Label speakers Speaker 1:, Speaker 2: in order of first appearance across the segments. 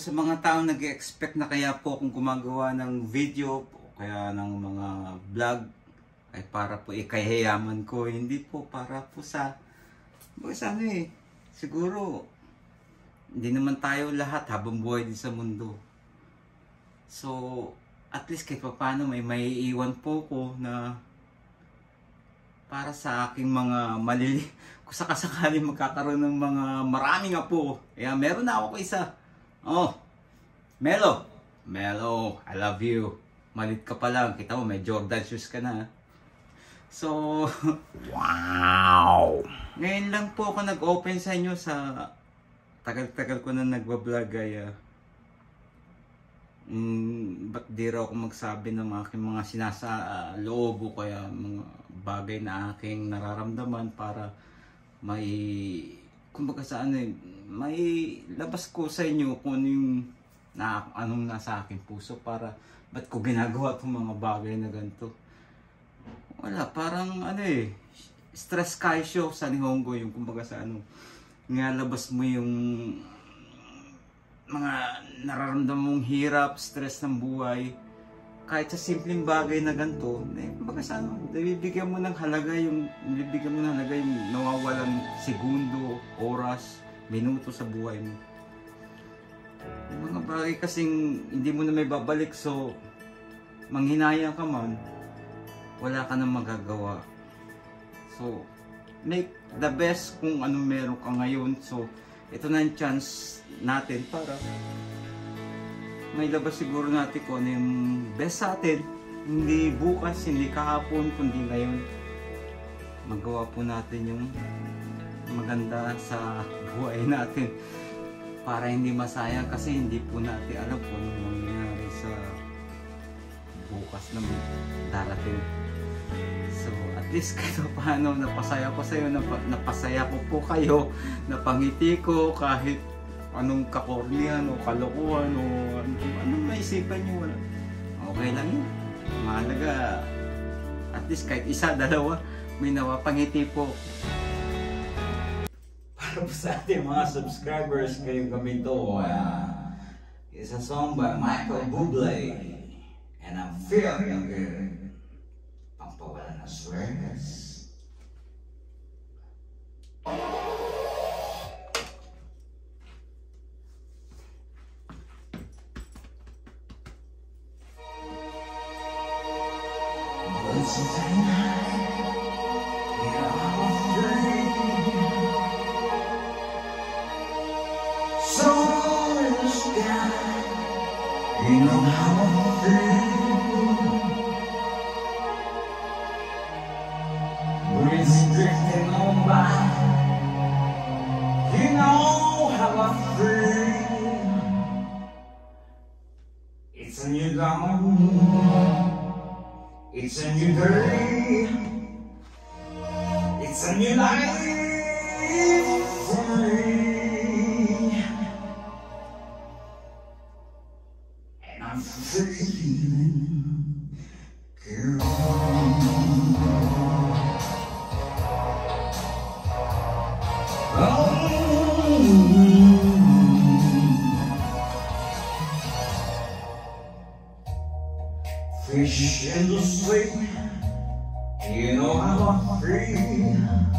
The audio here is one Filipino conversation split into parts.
Speaker 1: sa mga taong nag-expect na kaya po akong gumagawa ng video o kaya ng mga vlog ay para po ikayayaman ko, hindi po para po sa ano siguro hindi naman tayo lahat habang buhay din sa mundo. So at least kahit paano may maiiwan po ko na para sa aking mga kung sakasakali magkakaroon ng mga maraming apo. Kaya meron na ako isa. Oh, Melo, I love you. Malit ka pa lang, kita mo may Jordan shoes ka na. So, wow! Ngayon lang po ako nag-open sa inyo sa tagal-tagal ko na nagbablog ay ba't di raw ako magsabi ng aking mga loob o kaya mga bagay na aking nararamdaman para may kumbaga sa may labas ko sa inyo kung ano yung anong nasa aking puso para ba't ko ginagawa itong mga bagay na ganito. Wala, parang stress kaisyo sa Nihongo yung kumbaga sa ngalabas mo yung mga nararamdaman mong hirap, stress ng buhay. Kahit sa simpleng bagay na ganito, kumbaga sa nabibigyan mo ng halaga yung nawawalang segundo, oras, minuto sa buhay mo. Yung mga bagay kasing hindi mo na may babalik, so manghinayang ka man, wala ka nang magagawa. So make the best kung ano meron ka ngayon. So ito na yung chance natin para may labas siguro natin kung ano yung best sa atin. Hindi bukas, hindi kahapon, kundi ngayon. Magawa po natin yung maganda sa buhay natin para hindi masayang, kasi hindi po natin alam kung ano mangyayari sa bukas na darating. So at least kahit paano napasaya ko sa iyo, napasaya ko po kayo, napangiti ko kahit anong kakornihan o kalokohan o anong naisipan nyo, okay lang yun. Mahalaga at least kahit isa, dalawa may nawapangiti po. Para po sa ating mga subscribers, kayong gamito is a song by Michael Bublé, and I'm feeling good. Pampawala ng stress. You know how I feel. Breeze drifting on by. You know how I feel. It's a new dawn. It's a new day. It's a new life for me. I'm feeling good. Fish in the sea, you know how I feel.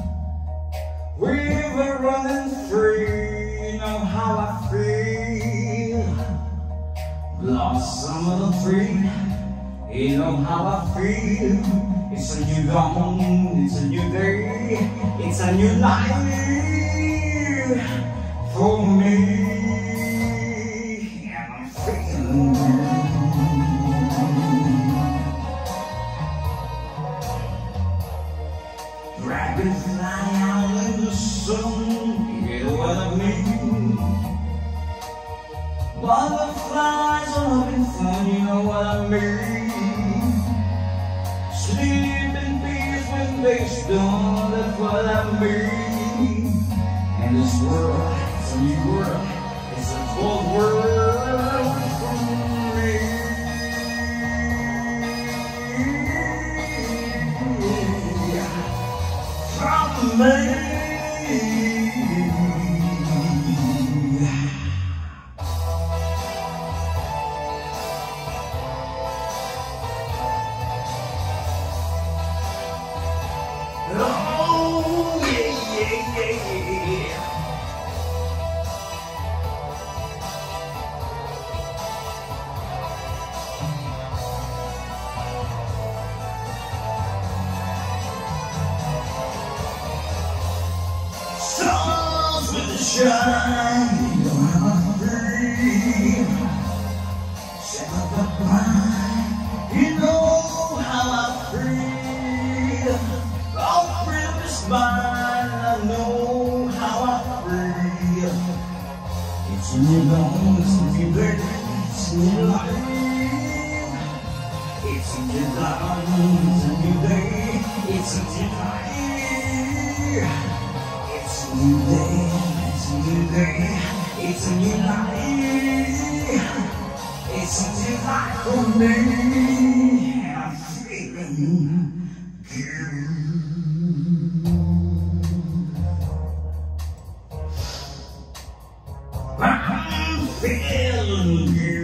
Speaker 1: River running free, you know how I feel. Blossom of the tree, you know how I feel. It's a new dawn, it's a new day, it's a new life for me. And I'm feeling good. Dragonfly out in the sun, you know what I mean. Butterflies are having fun, you know what I mean. Sleep in peace when they's done, that's what I mean. And this world, it's a new world, it's a cold world for me. From me.
Speaker 2: sunshine, you know I'm free. Set up the mind, you know how I'm free. All freedom is mine, I know how I'm free. It's in your bones, it's in your blood, it's in your life. It's in your lungs, and your day, it's in your life. It's in your day, it's in your day, it's in your life. It's in your life for me. I'm feeling good. I'm feeling good.